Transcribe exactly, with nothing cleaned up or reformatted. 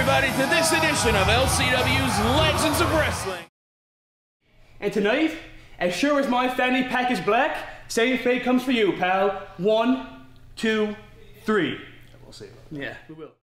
everybody, to this edition of L C W's Legends of Wrestling. And tonight, as sure as my fanny pack is black, same fate comes for you, pal. One, two, three. We'll see. Yeah, we will.